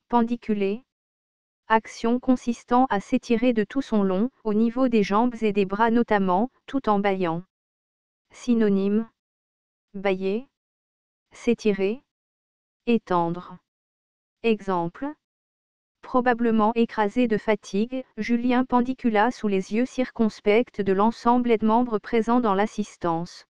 Pendiculer. Action consistant à s'étirer de tout son long, au niveau des jambes et des bras notamment, tout en bâillant. Synonyme. Bâiller. S'étirer. Étendre. Exemple. Probablement écrasé de fatigue, Julien pendicula sous les yeux circonspects de l'ensemble des membres présents dans l'assistance.